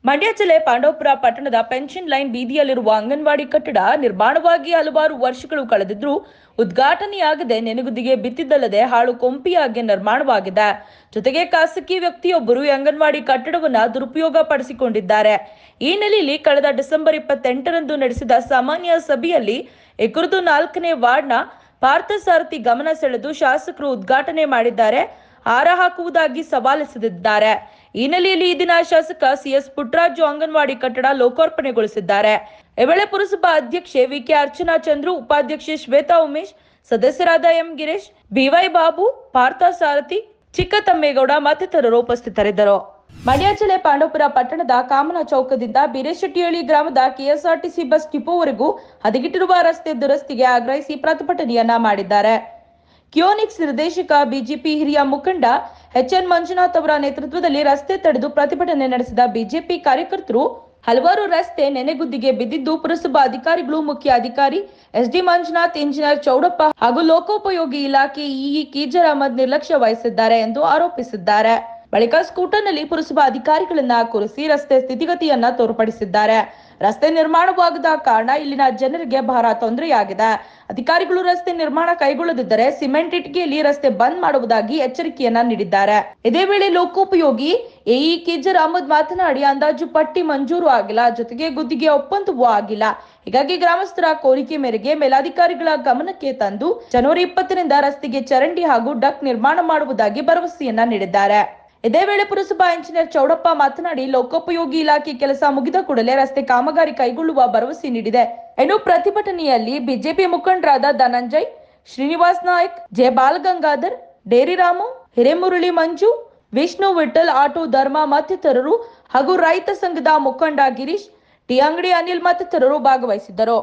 ಮಂಡ್ಯ ಜಿಲ್ಲೆ ಪಾಂಡವಪುರ ಪಟ್ಟಣದ pension line ಬೀದಿಯಲ್ಲಿರುವ anganwadi ಕಟ್ಟಡ ನಿರ್ಮಾಣವಾಗಿ ಹಲವಾರು ವರ್ಷಗಳು ಕಳೆದಿದ್ರೂ ಉದ್ಘಾಟನೆಯಾಗದೆ ನೆನೆಗುದಿಗೆ ಬಿತ್ತಿದ್ದಲ್ಲದೆ ಹಾಳು ಕೊಂಪಿಯಾಗಿ ನಿರ್ಮಾಣವಾಗಿದೆ. ಜೊತೆಗೆ ಖಾಸಗಿ ವ್ಯಕ್ತಿಯೊಬ್ಬರು ಈ ಅಂಗನವಾಡಿ ಕಟ್ಟಡವನ್ನು ದುರುಪಯೋಗ ಪಡಿಸಿಕೊಂಡಿದ್ದಾರೆ. ಈ ಹಿನ್ನೆಲೆಯಲ್ಲಿ ಕಳೆದ ಡಿಸೆಂಬರ್ 28ರಂದು ನಡೆಸಿದ ಸಾಮಾನ್ಯ ಸಭೆಯಲ್ಲಿ ಈ ಕುರಿತು 4ನೇ ವಾರ್ಡ್ನ ಪಾರ್ಥಸಾರಥಿ ಗಮನ ಸೆಳೆದು ಶಾಸಕರು ಉದ್ಘಾಟನೆ ಮಾಡಿದ್ದಾರೆ. ಹಾರ ಹಾಕುವುದಾಗಿ ಸವಾಲೆಸೆದಿದ್ದಾರೆ. ಈ ಹಿನ್ನೆಲೆಯಲ್ಲಿ ಈ ದಿನ ಶಾಸಕ ಸಿಎಸ್ ಪುಟ್ಟರಾಜು ಅಂಗನವಾಡಿ ಕಟ್ಟಡ ಲೋಕಾರ್ಪಣೆಗೊಳಿಸಿದ್ದಾರೆ. ಈ ವೇಳೆ ಪುರಸಭಾ ಅಧ್ಯಕ್ಷೆ ವಿಕೆ ಅರ್ಚನಾ ಚಂದ್ರು, ಉಪಾಧ್ಯಕ್ಷೆ ಶ್ವೇತಾ ಉಮೇಶ್, ಸದಸ್ಯರಾದ ಎಂ ಗಿರೀಶ್, ಬಿವೈ ಬಾಬು, ಪಾರ್ಥಸಾರಥಿ, ಚಿಕ್ಕತಮ್ಮೇಗೌಡ ಮತ್ತಿತರರು ಉಪಸ್ಥಿತರಿದ್ದರು. ಮಂಡ್ಯ ಜಿಲ್ಲೆ ಪಾಂಡವಪುರ ಪಟ್ಟಣದ ಕಾಮನ ಚೌಕದಿಂದ ಬೀರೇಶೆಟ್ಟಿಹಳ್ಳಿ ಗ್ರಾಮದ ಕೆಎಸ್ಆರ್ಟಿಸಿ ಬಸ್ ಡಿಪೋವರೆಗೂ ಹದಗೆಟ್ಟಿರುವ ರಸ್ತೆ ದುರಸ್ತಿಗೆ ಆಗ್ರಹಿಸಿ ಪ್ರತಿಭಟನೆಯನ್ನ ಮಾಡಿದ್ದಾರೆ. ಕಿಯೋನಿಕ್ಸ್ ನಿರ್ದೇಶಕ ಬಿಜೆಪಿ ಹಿರಿಯ ಮುಖಂಡ ಎಚ್ಎನ್ ಮಂಜುನಾಥ್ ಅವರ ನೇತೃತ್ವದಲ್ಲಿ ರಸ್ತೆ ತಡೆದು ಪ್ರತಿಭಟನೆ ನಡೆಸಿದ ಬಿಜೆಪಿ ಕಾರ್ಯಕರ್ತರು ಹಲವಾರು ರಸ್ತೆ ನೆನೆಗುದ್ದಿಗೆ ಬಿದ್ದಿದ್ದು ಪುರಸಭಾ ಅಧಿಕಾರಿಗಳು, ಮುಖ್ಯ ಅಧಿಕಾರಿ ಎಸ್ಡಿ ಮಂಜುನಾಥ್, ಇಂಜಿನಿಯರ್ ಚೌಡಪ್ಪ ಹಾಗೂ ಲೋಕೋಪಯೋಗಿ ಇಲಾಖೆ ಇಇ ಕೀಜರ್ ಅಹಮದ್ ನಿರ್ಲಕ್ಷ್ಯ ವಹಿಸಿದ್ದಾರೆ ಎಂದು ಆರೋಪಿಸಿದ್ದಾರೆ. ಬಳಿಕ ಸ್ಕೂಟರ್ನಲ್ಲಿ ಪುರಸಭಾ ಅಧಿಕಾರಿಗಳನ್ನ ಕೂರಿಸಿ ರಸ್ತೆ ಸ್ಥಿತಿಗತಿಯನ್ನ ತೋರ್ಪಡಿಸಿದ್ದಾರೆ. ರಸ್ತೆ ನಿರ್ಮಾಣವಾಗದ ಕಾರಣ ಇಲ್ಲಿನ ಜನರಿಗೆ ಬಹಳ ತೊಂದರೆಯಾಗಿದೆ. ಅಧಿಕಾರಿಗಳು ರಸ್ತೆ ನಿರ್ಮಾಣ ಕೈಗೊಳ್ಳದಿದ್ದರೆ ಸಿಮೆಂಟ್ ಇಟ್ಟಿಗೆಯಲ್ಲಿ ರಸ್ತೆ ಬಂದ್ ಮಾಡುವುದಾಗಿ ಎಚ್ಚರಿಕೆಯನ್ನ ನೀಡಿದ್ದಾರೆ. ಇದೇ ವೇಳೆ ಲೋಕೋಪಯೋಗಿ ಎಇ ಕೀಜರ್ ಅಹಮದ್ ಮಾತನಾಡಿ, ಅಂದಾಜು ಪಟ್ಟಿ ಮಂಜೂರು ಆಗಿಲ್ಲ, ಜೊತೆಗೆ ಗುತ್ತಿಗೆ ಒಪ್ಪಂದವೂ ಆಗಿಲ್ಲ. ಹೀಗಾಗಿ ಗ್ರಾಮಸ್ಥರ ಕೋರಿಕೆ ಮೇರೆಗೆ ಮೇಲಾಧಿಕಾರಿಗಳ ಗಮನಕ್ಕೆ ತಂದು ಜನವರಿ 20ರಿಂದ ರಸ್ತೆಗೆ ಚರಂಡಿ ಹಾಗೂ ಡಕ್ ನಿರ್ಮಾಣ ಮಾಡುವುದಾಗಿ ಭರವಸೆಯನ್ನ ನೀಡಿದ್ದಾರೆ. ಇದೇ ವೇಳೆ ಪುರಸಭಾ ಇಂಜಿನಿಯರ್ ಚೌಡಪ್ಪ ಮಾತನಾಡಿ, ಲೋಕೋಪಯೋಗಿ ಇಲಾಖೆ ಕೆಲಸ ಮುಗಿದ ಕೂಡಲೇ ರಸ್ತೆ ಕಾಮಗಾರಿ ಕೈಗೊಳ್ಳುವ ಭರವಸೆ ನೀಡಿದೆ. ಇನ್ನು ಪ್ರತಿಭಟನೆಯಲ್ಲಿ ಬಿಜೆಪಿ ಮುಖಂಡರಾದ Dhananjay, Srinivas Nayak, J Balagangadhar, dairy Ramu, Hiremurali Manju, Vishnu Vittal, auto Dharma ಮತ್ತಿತರರು ಹಾಗೂ ರೈತ ಸಂಘದ ಮುಖಂಡ ಗಿರೀಶ್, ಟಿ ಅಂಗಡಿ ಅನಿಲ್ ಮತ್ತಿತರರು ಭಾಗವಹಿಸಿದ್ದರು.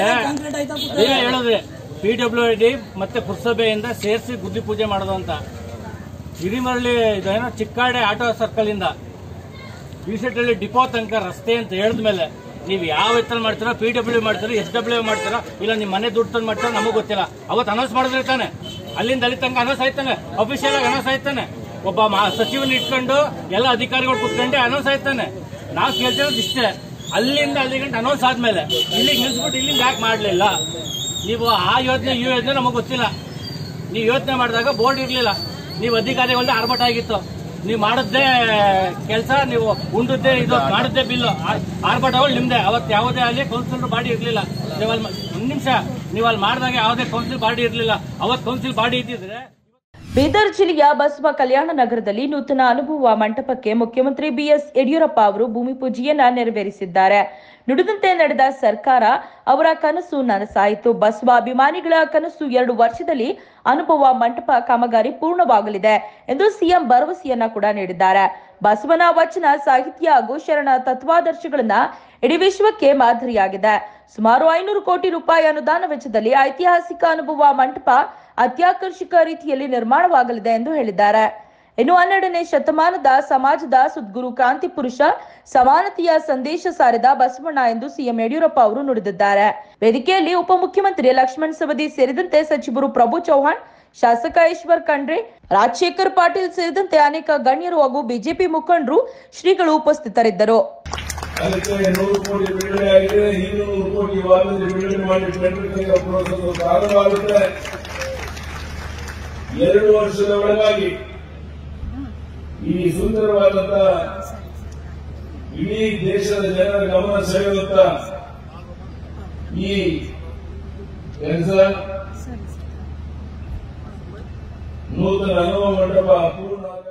ಪಿಡಬ್ಲ್ಯೂಡಿ ಮತ್ತೆ ಪುರಸಭೆಯಿಂದ ಸೇರಿಸಿ ಗುದ್ದಿ ಪೂಜೆ ಮಾಡೋದು ಅಂತ ಹಿರಿಮರಳಿ ಇದೇನೋ ಚಿಕ್ಕಾಡೆ ಆಟೋ ಸರ್ಕಲ್ ಇಂದ ಬೀಸೆಟ್ಟಳ್ಳಿ ಡಿಪೋ ತನಕ ರಸ್ತೆ ಅಂತ ಹೇಳಿದ್ಮೇಲೆ ನೀವು ಯಾವ ಎತ್ತರ ಮಾಡ್ತೀರಾ, ಪಿಡಬ್ಲ್ಯೂ ಮಾಡ್ತೀರಾ, SW ಮಾಡ್ತೀರಾ, ಇಲ್ಲ ನಿಮ್ಮ ಮನೆ ದುಡ್ಡು ತಂದು ಮಾಡ್ತೀರಾ, ನಮಗ್ ಗೊತ್ತಿಲ್ಲ. ಅವತ್ತು ಅನೌನ್ಸ್ ಮಾಡಿದಿರ್ತಾನೆ, ಅಲ್ಲಿಂದ ಅಲ್ಲಿ ತನಕ ಅನೌನ್ಸ್ ಆಯ್ತಾನೆ, ಅಫಿಷಿಯಲ್ ಆಗಿ ಅನೌನ್ಸ್ ಆಯ್ತಾನೆ, ಒಬ್ಬ ಸಚಿವನ ಇಟ್ಕೊಂಡು ಎಲ್ಲ ಅಧಿಕಾರಿಗಳು ಕುತ್ಕೊಂಡೆ ಅನೌನ್ಸ್ ಆಯ್ತಾನೆ. ನಾವು ಕೇಳ್ತಿರೋದು ಇಷ್ಟೇ, ಅಲ್ಲಿಂದ ಅಲ್ಲಿ ಗಂಟೆ ಅನೌನ್ಸ್ ಆದ್ಮೇಲೆ ಇಲ್ಲಿಗೆ ನಿಲ್ಸ್ಬಿಟ್ಟು ಇಲ್ಲಿಂದ ಯಾಕೆ ಮಾಡ್ಲಿಲ್ಲ? ನೀವು ಆ ಯೋಜನೆ ಈ ಯೋಜನೆ ನಮಗ್ ಗೊತ್ತಿಲ್ಲ. ನೀವು ಯೋಚನೆ ಮಾಡಿದಾಗ ಬೋರ್ಡ್ ಇರ್ಲಿಲ್ಲ, ನೀವು ಅಧಿಕಾರಿಗಳದ್ದು ಆರ್ಭಟ ಆಗಿತ್ತು. ನೀವು ಮಾಡದ್ದೇ ಕೆಲಸ, ನೀವು ಉಂಡದ್ದೇ ಇದು ಮಾಡದ್ದೇ ಬಿಲ್ಲು, ಆರ್ಭಟಗಳು ನಿಮ್ದೆ. ಅವತ್ತು ಯಾವುದೇ ಅಲ್ಲಿ ಕೌನ್ಸಿಲರ್ ಬಾಡಿ ಇರ್ಲಿಲ್ಲ. ನೀವಲ್ಲಿ ಒಂದ್ ನಿಮಿಷ, ನೀವು ಅಲ್ಲಿ ಮಾಡಿದಾಗ ಯಾವುದೇ ಕೌನ್ಸಿಲ್ ಬಾಡಿ ಇರ್ಲಿಲ್ಲ. ಅವತ್ತು ಕೌನ್ಸಿಲ್ ಬಾಡಿ ಇದ್ದಿದ್ರೆ. ಬೀದರ್ ಜಿಲ್ಲೆಯ ಬಸವ ಕಲ್ಯಾಣ ನಗರದಲ್ಲಿ ನೂತನ ಅನುಭವ ಮಂಟಪಕ್ಕೆ ಮುಖ್ಯಮಂತ್ರಿ ಬಿಎಸ್ ಯಡಿಯೂರಪ್ಪ ಅವರು ಭೂಮಿ ಪೂಜೆಯನ್ನ ನೆರವೇರಿಸಿದ್ದಾರೆ. ನುಡಿದಂತೆ ನಡೆದ ಸರ್ಕಾರ ಅವರ ಕನಸು ನನಸಾಯಿತು. ಬಸವ ಅಭಿಮಾನಿಗಳ ಕನಸು 2 ವರ್ಷದಲ್ಲಿ ಅನುಭವ ಮಂಟಪ ಕಾಮಗಾರಿ ಪೂರ್ಣವಾಗಲಿದೆ ಎಂದು ಸಿಎಂ ಭರವಸೆಯನ್ನ ಕೂಡ ನೀಡಿದ್ದಾರೆ. ಬಸವನ ವಚನ, ಸಾಹಿತ್ಯ ಹಾಗೂ ಶರಣ ತತ್ವಾದರ್ಶಗಳನ್ನ ಇಡೀ ವಿಶ್ವಕ್ಕೆ ಮಾದರಿಯಾಗಿದೆ. ಸುಮಾರು 500 ಕೋಟಿ ರೂಪಾಯಿ ಅನುದಾನ ವೆಚ್ಚದಲ್ಲಿ ಐತಿಹಾಸಿಕ ಅನುಭವ ಮಂಟಪ ಅತ್ಯಾಕರ್ಷಕ ರೀತಿಯಲ್ಲಿ ನಿರ್ಮಾಣವಾಗಲಿದೆ ಎಂದು ಹೇಳಿದ್ದಾರೆ. ಇನ್ನು 12ನೇ ಶತಮಾನದ ಸಮಾಜದ ಸದ್ಗುರು ಕ್ರಾಂತಿ ಪುರುಷ, ಸಮಾನತೆಯ ಸಂದೇಶ ಸಾರಿದ ಬಸವಣ್ಣ ಎಂದು ಸಿಎಂ ಯಡಿಯೂರಪ್ಪ ಅವರು ನುಡಿದಿದ್ದಾರೆ. ವೇದಿಕೆಯಲ್ಲಿ ಉಪಮುಖ್ಯಮಂತ್ರಿ ಲಕ್ಷ್ಮಣ್ ಸವದಿ ಸೇರಿದಂತೆ ಸಚಿವರು ಪ್ರಭು ಚೌಹಾಣ್, ಶಾಸಕ ಈಶ್ವರ್ ಖಂಡ್ರೆ, ರಾಜಶೇಖರ್ ಪಾಟೀಲ್ ಸೇರಿದಂತೆ ಅನೇಕ ಗಣ್ಯರು ಹಾಗೂ ಬಿಜೆಪಿ ಮುಖಂಡರು, ಶ್ರೀಗಳು ಉಪಸ್ಥಿತರಿದ್ದರು. ಅದಕ್ಕೆ 100 ಕೋಟಿ ಬಿಡುಗಡೆ ಆಗಿದೆ. 200 ಕೋಟಿ ವಾರದಲ್ಲಿ ಬಿಡುಗಡೆ ಮಾಡಿ ಪ್ರಾರಂಭವಾಗುತ್ತೆ. 2 ವರ್ಷದ ಒಳಗಾಗಿ ಈ ಸುಂದರವಾದಂತ ಇಡೀ ದೇಶದ ಜನರ ಗಮನ ಸೆಳೆಯುವಂತ ಈ ಕೆಲಸ ನೂತನ ಅನುಭವ ಮಂಟಪ ಪೂರ್ಣ